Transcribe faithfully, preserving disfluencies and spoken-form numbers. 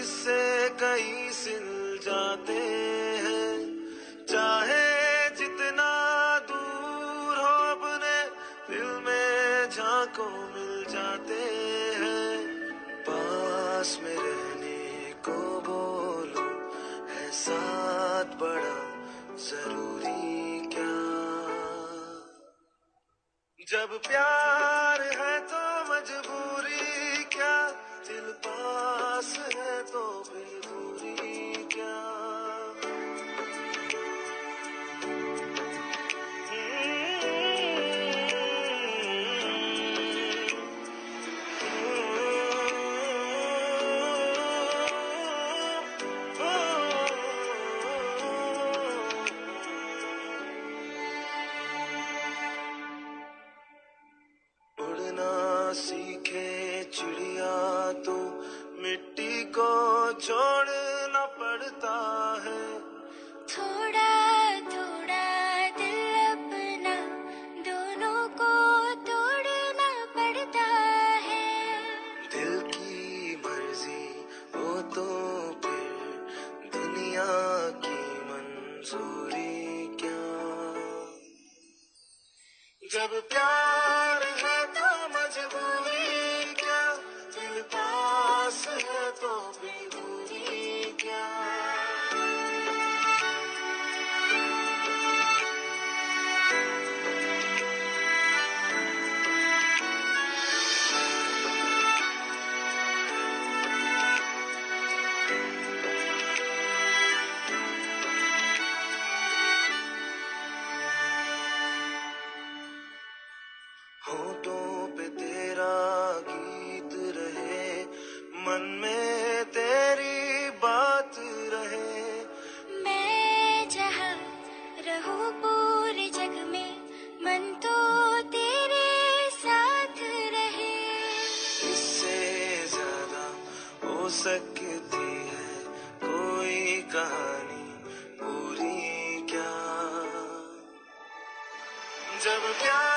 जिससे कई सिल जाते हैं, चाहे जितना दूर हो अपने दिल में झांको मिल जाते हैं। पास में रहने को बोलो, है साथ बड़ा जरूरी क्या। जब प्यार है तो मजबूरी क्या, दिल पास है तो फिर दूरी क्या। सीखे चिड़िया तो मिट्टी को छोड़ना पड़ता है। थोड़ा थोड़ा दिल अपना दोनों को तोड़ना पड़ता है। दिल की मर्जी हो तो फिर दुनिया की मंजूरी क्या। जब प्यार है तो मजबूरी क्या, दिल पास है तो भी दूरी क्या। होठों पे तेरा गीत रहे, मन में तेरी बात रहे। मैं जहाँ रहूं पूरे जग में, मन तो तेरे साथ रहे। इससे ज्यादा हो सकती है कोई कहानी पूरी क्या। जब प्यार